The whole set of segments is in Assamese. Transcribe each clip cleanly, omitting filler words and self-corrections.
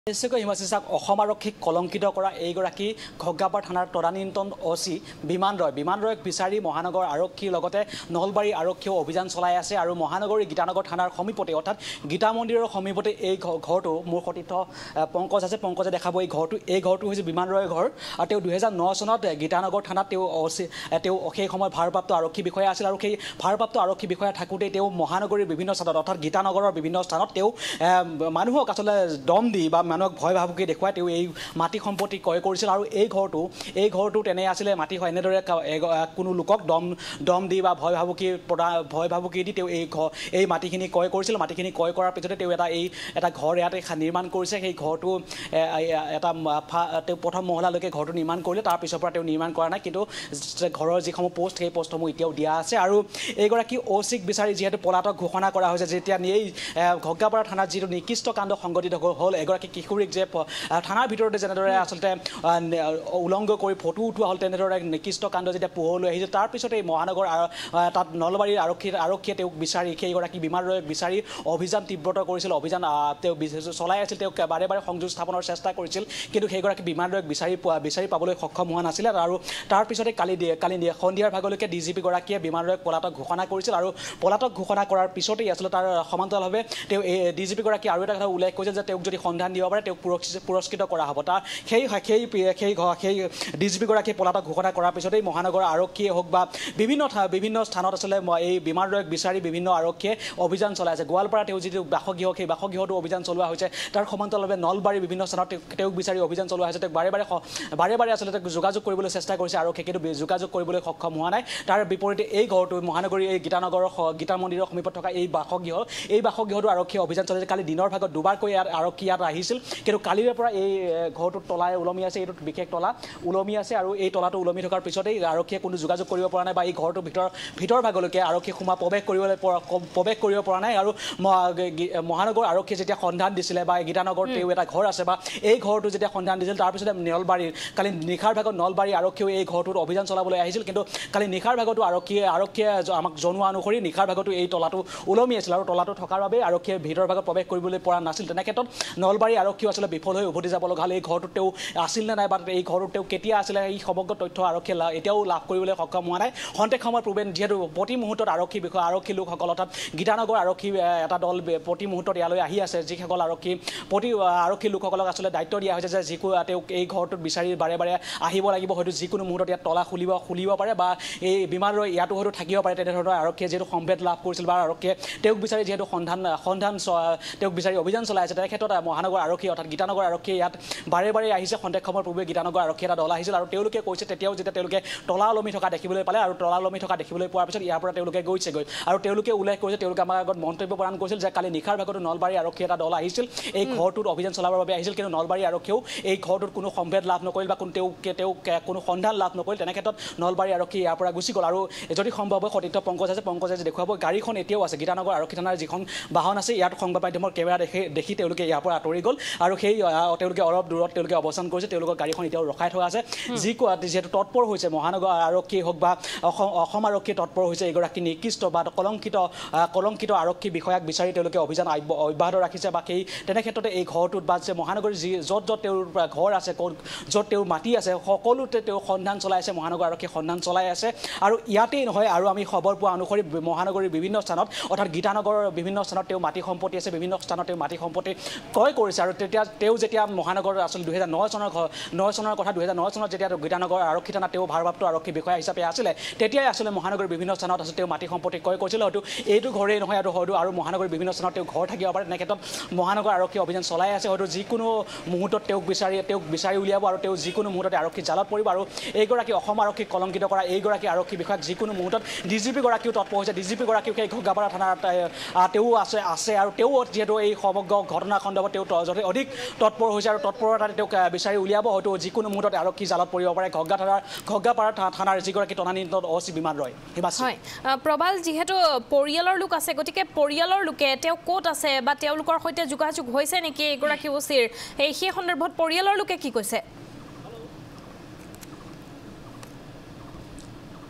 নিশ্চয়কৈ হিমাচিছাক অসম আৰক্ষীক কলংকিত কৰা এইগৰাকী ঘগ্গাপাৰ থানাৰ তদানীন্তন অচি বিমান ৰয়ক বিচাৰি মহানগৰ আৰক্ষীৰ লগতে নলবাৰী আৰক্ষীয়েও অভিযান চলাই আছে আৰু মহানগৰী গীতানগৰ থানাৰ সমীপতে অৰ্থাৎ গীতা মন্দিৰৰ সমীপতে এই ঘৰটো মোৰ সতীৰ্থ পংকজ আছে। পংকজে দেখাব এই ঘৰটো হৈছে বিমান ৰয়ৰ ঘৰ আৰু তেওঁ 2009 চনত গীতানগৰ থানাত তেওঁ সেই সময়ত ভাৰপ্ৰাপ্ত আৰক্ষী বিষয়া আছিল আৰু সেই ভাৰপ্ৰাপ্ত আৰক্ষী বিষয়া থাকোঁতে তেওঁ মহানগৰীৰ বিভিন্ন স্থানত অৰ্থাৎ গীতানগৰৰ বিভিন্ন স্থানত তেওঁ মানুহক আচলতে দম দি বা মানুহক ভয় ভাবুকি দেখুৱাই তেওঁ এই মাটি সম্পত্তি ক্ৰয় কৰিছিল আৰু এই ঘৰটো তেনে আছিলে মাটি এনেদৰে কোনো লোকক দম দি বা ভয় ভাবুকি দি তেওঁ এই মাটিখিনি ক্ৰয় কৰিছিল। মাটিখিনি ক্ৰয় কৰাৰ পিছতে তেওঁ এটা ঘৰ ইয়াতে নিৰ্মাণ কৰিছে। সেই ঘৰটো তেওঁ প্ৰথম মহলালৈকে ঘৰটো নিৰ্মাণ কৰিলে, তাৰ পিছৰ পৰা তেওঁ নিৰ্মাণ কৰা নাই, কিন্তু ঘৰৰ যিসমূহ পোষ্ট সেই পোষ্টসমূহ এতিয়াও দিয়া আছে। আৰু এইগৰাকী অচিক বিচাৰি যিহেতু পলাতক ঘোষণা কৰা হৈছে, যেতিয়া এই ঘগ্গাপাৰা থানাত যিটো নিকৃষ্ট কাণ্ড সংঘটিত হ'ল, এগৰাকী কিশোৰীক যে থানাৰ ভিতৰতে যেনেদৰে আচলতে উলংঘ কৰি ফটো উঠোৱা হ'ল, তেনেদৰে নিকৃষ্ট কাণ্ড যেতিয়া পোহৰলৈ আহিছে, তাৰপিছতে এই মহানগৰ তাত নলবাৰীৰ আৰক্ষীয়ে তেওঁক বিচাৰি সেইগৰাকী বিমান ৰয়ক বিচাৰি অভিযান তীব্ৰতৰ কৰিছিল। অভিযান তেওঁ চলাই আছিল, তেওঁক বাৰে বাৰে সংযোগ স্থাপনৰ চেষ্টা কৰিছিল, কিন্তু সেইগৰাকী বিমান ৰয়ক বিচাৰি পাবলৈ সক্ষম হোৱা নাছিলে। আৰু তাৰপিছতে কালি সন্ধিয়াৰ ভাগলৈকে ডিজিপি গৰাকীয়ে বিমান ৰয়ক পলাতক ঘোষণা কৰিছিল আৰু পলাতক ঘোষণা কৰাৰ পিছতেই আচলতে তাৰ সমান্তৰালভাৱে তেওঁ ডিজিপি গৰাকীয়ে আৰু এটা কথা উল্লেখ কৰিছিল যে তেওঁক যদি সন্ধান দিব পাৰে তেওঁক পুৰস্কৃত কৰা হ'ব। তাৰ সেই ডিজিপি গৰাকীয়ে পলাতক ঘোষণা কৰাৰ পিছতেই মহানগৰ আৰক্ষীয়ে হওক বা বিভিন্ন স্থানত আচলতে এই বিমান ৰয়ক বিচাৰি বিভিন্ন আৰক্ষীয়ে অভিযান চলাই আছে। গোৱালপাৰা তেওঁ যিটো বাসগৃহ, সেই বাসগৃহতো অভিযান চলোৱা হৈছে। তাৰ সমান্তৰালভাৱে নলবাৰীৰ বিভিন্ন স্থানত তেওঁক বিচাৰি অভিযান চলোৱা হৈছে। তেওঁক বাৰে বাৰে আচলতে যোগাযোগ কৰিবলৈ চেষ্টা কৰিছে আৰক্ষীয়ে, কিন্তু যোগাযোগ কৰিবলৈ সক্ষম হোৱা নাই। তাৰ বিপৰীতে এই ঘৰটো মহানগৰীৰ এই গীতা মন্দিৰৰ সমীপত থকা এই বাসগৃহতো আৰক্ষীয়ে অভিযান চলাইছে। কালি দিনৰ ভাগত দুবাৰকৈ আৰক্ষী ইয়াত আহিছিল, কিন্তু কালিৰে পৰা এই ঘৰটোত তলাই ওলমি আছে। এইটোত বিশেষ তলা ওলমি আছে আৰু এই তলাটো ওলমি থকাৰ পিছতেই আৰক্ষীয়ে কোনো যোগাযোগ কৰিব পৰা নাই বা এই ঘৰটোৰ ভিতৰ ভাগলৈকে আৰক্ষী প্ৰৱেশ কৰিব পৰা নাই। আৰু মহানগৰ আৰক্ষীয়ে যেতিয়া সন্ধান দিছিলে বা গীতানগৰত তেওঁ এটা ঘৰ আছে বা এই ঘৰটো যেতিয়া সন্ধান দিছিল, তাৰপিছতে কালি নিশাৰ ভাগত নলবাৰী আৰক্ষীয়েও এই ঘৰটোত অভিযান চলাবলৈ আহিছিল, কিন্তু কালি নিশাৰ ভাগতো আৰক্ষীয়ে আমাক জনোৱা অনুসৰি নিশাৰ ভাগতো এই তলাটো ওলমি আছিল আৰু তলাটো থকাৰ বাবে আৰক্ষীয়ে ভিতৰ ভাগত প্ৰৱেশ কৰিবলৈ পৰা নাছিল। তেনে ক্ষেত্ৰত নলবাৰী আৰক্ষীও আচলতে বিফল হৈ উভতি যাব লগা হ'ল। এই ঘৰটোত তেওঁ আছিল নে নাই বা এই ঘৰটোত তেওঁ কেতিয়া আছিলে, এই সমগ্ৰ তথ্য আৰক্ষীয়ে এতিয়াও লাভ কৰিবলৈ সক্ষম হোৱা নাই। খন্তেক সময়ৰ পূৰ্বে যিহেতু প্ৰতি মুহূৰ্তত আৰক্ষী লোকসকল অৰ্থাৎ গীতানগৰ আৰক্ষী এটা দল প্ৰতি মুহূৰ্তত ইয়ালৈ আহি আছে, যিসকল আৰক্ষী লোকসকলক আচলতে দায়িত্ব দিয়া হৈছে যে তেওঁক এই ঘৰটোত বিচাৰি বাৰে বাৰে আহিব লাগিব, হয়তো যিকোনো মুহূৰ্তত ইয়াত তলা খুলিব পাৰে বা এই বিমান ৰয় ইয়াতো হয়তো থাকিব পাৰে। তেনেধৰণৰ আৰক্ষীয়ে যিহেতু সম্ভেদ লাভ কৰিছিল বা আৰক্ষীয়ে তেওঁক বিচাৰি যিহেতু তেওঁক বিচাৰি অভিযান চলাই আছে, তেনে ক্ষেত্ৰত মহানগৰ আৰক্ষী অৰ্থাৎ গীতানগৰ আৰক্ষীয়ে ইয়াত বাৰে বাৰে আহিছে। খন্তেক সময়ৰ পূৰ্বে গীতানগৰ আৰক্ষী এটা দল আহিছিল আৰু তেওঁলোকে কৈছে তেতিয়াও যেতিয়া তেওঁলোকে তলা ওলমি থকা দেখিবলৈ পালে আৰু তলা ওলমি থকা দেখিবলৈ পোৱাৰ পিছত ইয়াৰ পৰা তেওঁলোকে গৈছেগৈ আৰু তেওঁলোকে উল্লেখ কৰিছে, তেওঁলোকে আমাৰ আগত মন্তব্য প্ৰদান কৰিছিল যে কালি নিশাৰ ভাগতো নলবাৰী আৰক্ষী এটা দল আহিছিল, এই ঘৰটোত অভিযান চলাবৰ বাবে আহিছিল, কিন্তু নলবাৰী আৰক্ষীয়েও এই ঘৰটোত কোনো সম্ভেদ লাভ নকৰিল বা তেওঁক কোনো সন্ধান লাভ নকৰিল। তেনে ক্ষেত্ৰত নলবাৰী আৰক্ষী ইয়াৰ পৰা গুচি গ'ল। আৰু যদি সম্ভৱ হয় সতীৰ্থ পংকজে দেখুৱাব গাড়ীখন এতিয়াও আছে, গীতানগৰ আৰক্ষী থানাৰ যিখন বাহন আছে ইয়াত সংবাদ মাধ্যমৰ কেমেৰা দেখি তেওঁলোকে ইয়াৰ পৰা আঁতৰি গ'ল আৰু তেওঁলোকে অলপ দূৰত তেওঁলোকে অৱস্থান কৰিছে। তেওঁলোকৰ গাড়ীখন এতিয়াও ৰখাই থোৱা আছে। যিহেতু তৎপৰ হৈছে মহানগৰ আৰক্ষীয়ে হওক বা অসম আৰক্ষীয়ে তৎপৰ হৈছে এগৰাকী নিকৃষ্ট বা কলংকিত আৰক্ষী বিষয়াক বিচাৰি তেওঁলোকে অভিযান অব্যাহত ৰাখিছে। বা তেনে ক্ষেত্ৰতে এই ঘৰটোত বা মহানগৰীৰ য'ত তেওঁৰ ঘৰ আছে, য'ত তেওঁৰ মাটি আছে, সকলোতে তেওঁ সন্ধান চলাইছে, মহানগৰ আৰক্ষীয়ে সন্ধান চলাই আছে। আৰু ইয়াতেই নহয়, আৰু আমি খবৰ পোৱা অনুসৰি মহানগৰীৰ বিভিন্ন স্থানত অৰ্থাৎ গীতানগৰৰ বিভিন্ন স্থানত তেওঁ মাটি সম্পত্তি আছে, বিভিন্ন স্থানত তেওঁ মাটি সম্পত্তি ক্ৰয় কৰিছে। আৰু তেওঁ যেতিয়া মহানগৰ আচলতে 2009 চনৰ কথা 2009 চনত যেতিয়া গীতানগৰ আৰক্ষী থানাত তেওঁ ভাৰপ্ৰাপ্ত আৰক্ষী বিষয়া হিচাপে আছিলে, তেতিয়াই আচলতে মহানগৰীৰ বিভিন্ন স্থানত আচলতে তেওঁ মাটি সম্পত্তি ক্ৰয় কৰিছিল। হয়তো এইটো ঘৰেই নহয়, হয়তো আৰু মহানগৰীৰ বিভিন্ন স্থানত তেওঁ ঘৰ থাকিব পাৰে। তেনে ক্ষেত্ৰত মহানগৰ আৰক্ষীয়ে অভিযান চলাই আছে। হয়তো যিকোনো মুহূৰ্তত তেওঁক বিচাৰি উলিয়াব আৰু তেওঁ যিকোনো মুহূৰ্ততে আৰক্ষী জালত পৰিব। আৰু এইগৰাকী অসম আৰক্ষীক কলংকিত কৰা এইগৰাকী আৰক্ষী বিষয়াক যিকোনো মুহূৰ্তত ডিজিপি গৰাকীও তৎপৰ হৈছে। ডিজিপি গৰাকীও সেই ঘগ্গাপাৰা থানাত তেওঁ আছে আৰু তেওঁ যিহেতু এই সমগ্ৰ ঘটনা সন্দৰ্ভত তেওঁ অধিক তৎপৰ হৈছে আৰু তৎপৰতাৰে তেওঁক বিচাৰি উলিয়াব। হয়তো যিকোনো মুহূৰ্তত আৰক্ষী জালত পৰিব পাৰে ঘগ্গাপাৰা থানাৰ যিগৰাকী তদানীন্তন অচি বিমান ৰয়। হয় প্ৰবাল, যিহেতু পৰিয়ালৰ লোক আছে, গতিকে পৰিয়ালৰ লোকে তেওঁ ক'ত আছে বা তেওঁলোকৰ সৈতে যোগাযোগ হৈছে নেকি এগৰাকী অচিৰ, সেই সন্দৰ্ভত পৰিয়ালৰ লোকে কি কৈছে?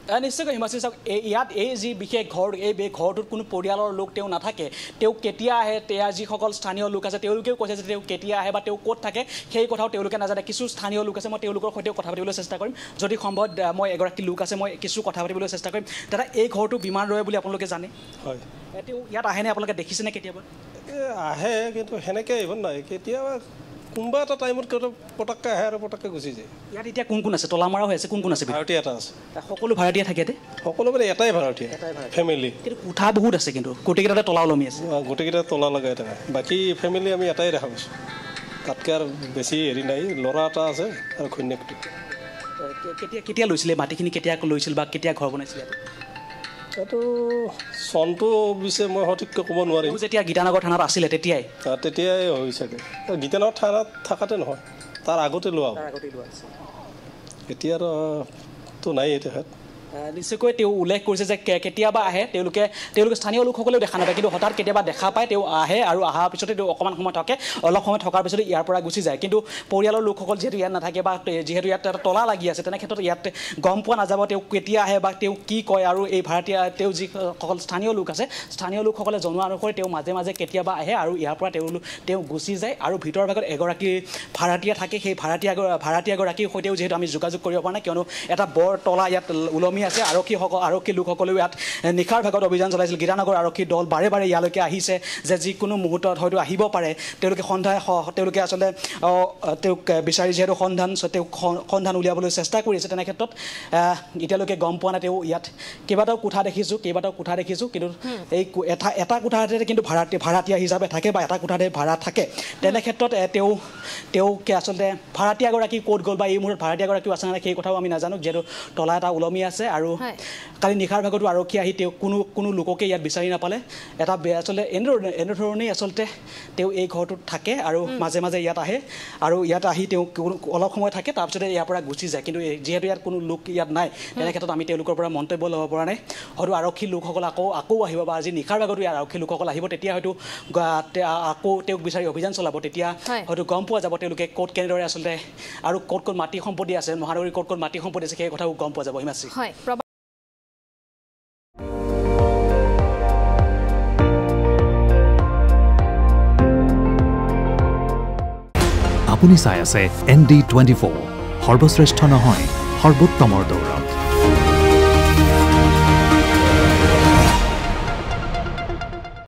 নিশ্চয়কৈ হিমাশ্ৰী চাওক ইয়াত এই যি বিশেষ ঘৰ এই ঘৰটোত কোনো পৰিয়ালৰ লোক তেওঁ নাথাকে তেওঁ কেতিয়া আহে তেওঁ যিসকল স্থানীয় লোক আছে তেওঁলোকেও কৈছে যে তেওঁ কেতিয়া আহে বা তেওঁ ক'ত থাকে সেই কথাও তেওঁলোকে নাজানে কিছু স্থানীয় লোক আছে মই তেওঁলোকৰ সৈতেও কথা পাতিবলৈ চেষ্টা কৰিম যদি সম্ভৱ মই এগৰাকী লোক আছে মই কিছু কথা পাতিবলৈ চেষ্টা কৰিম দাদা এই ঘৰটো বিমান ৰয় বুলি আপোনালোকে জানে হয় তেওঁ ইয়াত আহেনে আপোনালোকে দেখিছেনে কেতিয়াবা আহে কিন্তু সেনেকৈ আহিব নাই কেতিয়াবা কোনোবা এটা টাইমত কেতিয়াবা পটককৈ আহে আৰু পটককৈ গুচি যায় ইয়াত এতিয়া কোন আছে তলামাৰা হৈ আছে কোন আছে ভাড়াতীয়া এটা আছে সকলো ভাড়াতীয়া থাকে সকলো মানে এটাই ভাড়াতীয়া ফেমিলি কিন্তু কোঠা বহুত আছে কিন্তু গোটেইকেইটাতে তলা ওলমি আছে গোটেইকেইটা তলা লগাই থাকে বাকী ফেমিলি আমি এটাই দেখা পাইছোঁ তাতকৈ আৰু বেছি হেৰি নাই ল'ৰা এটা আছে আৰু ঘৈণীয়েকটো কেতিয়া লৈছিলে মাটিখিনি কেতিয়া লৈছিল বা কেতিয়া ঘৰ বনাইছিলে এইটো চনটো অৱশ্যে মই সঠিককৈ ক'ব নোৱাৰিম যেতিয়া গীতানগৰ থানাত আছিলে তেতিয়াই হৈ চাগে গীতানগৰ থানাত থাকাতে নহয় তাৰ আগতে লোৱা এতিয়া তো নাই তেখেত নিশ্চয়কৈ তেওঁ উল্লেখ কৰিছে যে কেতিয়াবা আহে তেওঁলোকে স্থানীয় লোকসকলেও দেখা নাপায় কিন্তু হঠাৎ কেতিয়াবা দেখা পায় তেওঁ আহে আৰু অহাৰ পিছতে তেওঁ অকণমান সময় থাকে অলপ সময় থকাৰ পিছতে ইয়াৰ পৰা গুচি যায় কিন্তু পৰিয়ালৰ লোকসকল যিহেতু ইয়াত নাথাকে বা যিহেতু ইয়াত এটা তলা লাগি আছে তেনে ক্ষেত্ৰত ইয়াত গম পোৱা নাযাব তেওঁ কেতিয়া আহে বা তেওঁ কি কয় আৰু এই ভাড়াতীয়া তেওঁ যিসকল স্থানীয় লোক আছে স্থানীয় লোকসকলে জনোৱা অনুসৰি তেওঁ মাজে মাজে কেতিয়াবা আহে আৰু ইয়াৰ পৰা তেওঁ গুচি যায় আৰু ভিতৰৰ ভাগত এগৰাকী ভাড়াতীয়া থাকে সেই ভাড়াতীয়াগৰাকীৰ সৈতেও যিহেতু আমি যোগাযোগ কৰিব পৰা নাই কিয়নো এটা বৰ তলা ইয়াত ওলমি আছে আৰক্ষী লোকসকলেও ইয়াত নিশাৰ ভাগত অভিযান চলাইছিল গীতানগৰ আৰক্ষীৰ দল বাৰে বাৰে ইয়ালৈকে আহিছে যে যিকোনো মুহূৰ্তত হয়তো আহিব পাৰে তেওঁলোকে আচলতে তেওঁক বিচাৰি যিহেতু সন্ধান উলিয়াবলৈ চেষ্টা কৰিছে তেনে ক্ষেত্ৰত এতিয়ালৈকে গম পোৱা নাই তেওঁ ইয়াত কেইবাটাও কোঠা দেখিছোঁ কিন্তু এই এটা কোঠাতে কিন্তু ভাড়াতীয়া হিচাপে থাকে বা এটা কোঠাতে ভাড়া থাকে তেনে ক্ষেত্ৰত তেওঁকে আচলতে ভাড়াতীয়াগৰাকী ক'ত গ'ল বা এই মুহূৰ্তত ভাড়াতীয়াগৰাকীও আছে নাই সেই কথাও আমি নাজানো যিহেতু তলা এটা ওলমি আছে আৰু কালি নিশাৰ ভাগতো আৰক্ষী আহি তেওঁ কোনো লোককে ইয়াত বিচাৰি নাপালে এটা আচলতে এনেধৰণেই আচলতে তেওঁ এই ঘৰটোত থাকে আৰু মাজে মাজে ইয়াত আহে আৰু ইয়াত আহি তেওঁ অলপ সময় থাকে তাৰপিছতে ইয়াৰ পৰা গুচি যায় কিন্তু যিহেতু ইয়াত কোনো লোক ইয়াত নাই তেনে ক্ষেত্ৰত আমি তেওঁলোকৰ পৰা মন্তব্য ল'ব পৰা নাই হয়তো আৰক্ষী লোকসকল আকৌ আহিব বা আজি নিশাৰ ভাগতো ইয়াৰ আৰক্ষী লোকসকল আহিব তেতিয়া হয়তো আকৌ তেওঁক বিচাৰি অভিযান চলাব তেতিয়া হয়তো গম পোৱা যাব তেওঁলোকে ক'ত কেনেদৰে আচলতে আৰু ক'ত মাটি সম্পত্তি আছে মহানগৰীৰ ক'ত মাটি সম্পত্তি আছে সেই কথাও গম পোৱা যাব হিমাশ্ৰী আপুনি চাই আছে ND24 সৰ্বশ্ৰেষ্ঠ নহয় সৰ্বোত্তমৰ দৌৰত